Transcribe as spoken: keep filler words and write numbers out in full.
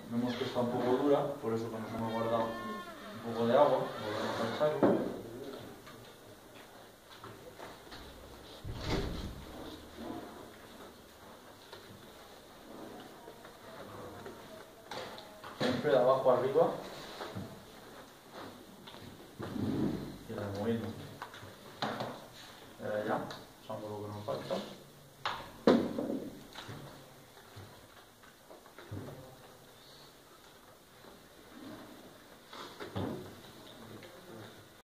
Vemos que está un poco dura, por eso que nos hemos guardado un poco de agua, volvemos a echarlo. Siempre de abajo arriba y removiendo. Y ahora ya, usamos lo que nos falta.